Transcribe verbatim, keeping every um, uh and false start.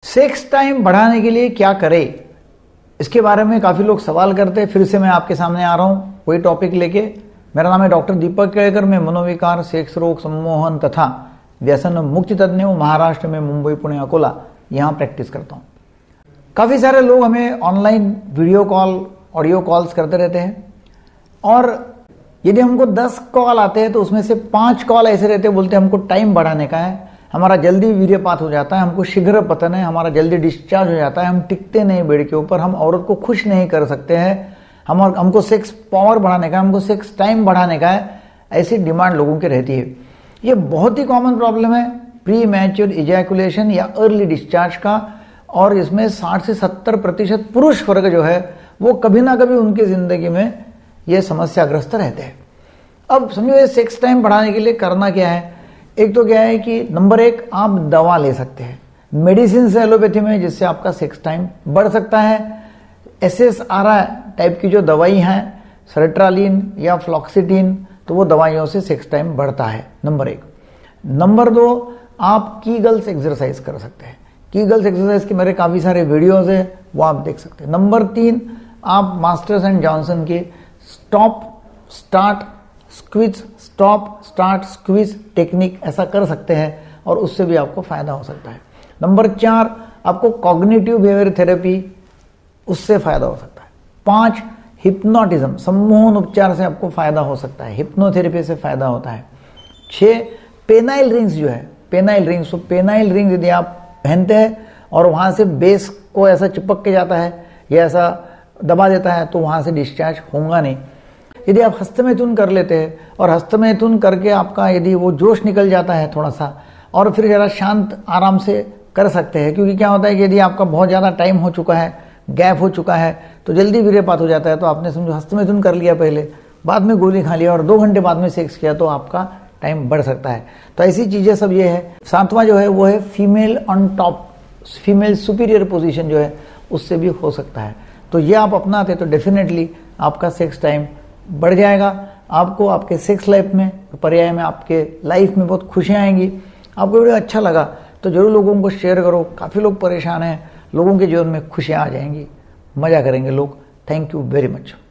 Sex time बढ़ाने के लिए क्या करें, इसके बारे में काफ़ी लोग सवाल करते हैं। फिर से मैं आपके सामने आ रहा हूँ वही टॉपिक लेके। मेरा नाम है डॉक्टर दीपक केळकर। मैं मनोविकार, सेक्स रोग, सम्मोहन तथा व्यसन मुक्ति तज्ञ हूँ। महाराष्ट्र में मुंबई, पुणे, अकोला यहाँ प्रैक्टिस करता हूँ। काफ़ी सारे लोग हमें online video call, audio calls करते रहते हैं, और यदि हमको दस कॉल आते हैं तो उसमें से पाँच कॉल ऐसे रहते हैं, बोलते हैं हमको टाइम बढ़ाने का है, हमारा जल्दी वीर्यपात हो जाता है, हमको शीघ्र पतन है, हमारा जल्दी डिस्चार्ज हो जाता है, हम टिकते नहीं बेड के ऊपर, हम औरत को खुश नहीं कर सकते हैं, हम हमको सेक्स पावर बढ़ाने का, हमको सेक्स टाइम बढ़ाने का है, ऐसी डिमांड लोगों की रहती है। ये बहुत ही कॉमन प्रॉब्लम है प्री मैच्योर इजैकुलेशन या अर्ली डिस्चार्ज का, और इसमें साठ से सत्तर प्रतिशत पुरुष वर्ग जो है वो कभी ना कभी उनकी जिंदगी में ये समस्याग्रस्त रहते हैं। अब समझो ये सेक्स टाइम बढ़ाने के लिए करना क्या है। एक तो क्या है कि नंबर एक, आप दवा ले सकते हैं मेडिसिन से, एलोपैथी में, जिससे आपका सेक्स टाइम बढ़ सकता है। S S R I type की जो दवाई हैं, सर्ट्रालिन या फ्लॉक्सिटिन, तो वो दवाइयों से सेक्स टाइम बढ़ता है, नंबर एक। नंबर दो, आप कीगल्स एक्सरसाइज कर सकते हैं। कीगल्स एक्सरसाइज के मेरे काफ़ी सारे वीडियोस हैं, वो आप देख सकते हैं। नंबर तीन, आप मास्टर्स एंड जॉनसन के stop start squeeze, stop start squeeze technique ऐसा कर सकते हैं, और उससे भी आपको फायदा हो सकता है। नंबर चार, आपको कॉग्निटिव बिहेवियर थेरेपी, उससे फायदा हो सकता है। पांच, हिप्नोटिज्म, सम्मोहन उपचार से आपको फायदा हो सकता है, हिप्नोथेरेपी से फायदा होता है। छः, पेनाइल रिंग्स जो है, पेनाइल रिंग्स, तो पेनाइल रिंग्स यदि आप पहनते हैं और वहाँ से बेस को ऐसा चिपक के जाता है या ऐसा दबा देता है, तो वहाँ से डिस्चार्ज होगा नहीं। यदि आप हस्तमैथुन कर लेते हैं और हस्तमैथुन करके आपका यदि वो जोश निकल जाता है थोड़ा सा, और फिर ज़रा शांत आराम से कर सकते हैं, क्योंकि क्या होता है कि यदि आपका बहुत ज़्यादा टाइम हो चुका है, गैप हो चुका है, तो जल्दी वीर्यपात हो जाता है। तो आपने समझो हस्तमैथुन कर लिया पहले, बाद में गोली खा लिया और दो घंटे बाद में सेक्स किया, तो आपका टाइम बढ़ सकता है। तो ऐसी चीज़ें सब ये है। सातवां जो है वो है female on top, female superior position जो है, उससे भी हो सकता है। तो ये आप अपनाते तो डेफिनेटली आपका सेक्स टाइम बढ़ जाएगा। आपको आपके सेक्स लाइफ में, पर्याय में आपके लाइफ में बहुत खुशियाँ आएंगी। आपको वीडियो अच्छा लगा तो जरूर लोगों को शेयर करो। काफ़ी लोग परेशान हैं, लोगों के जीवन में खुशियाँ आ जाएंगी, मज़ा करेंगे लोग। Thank you very much.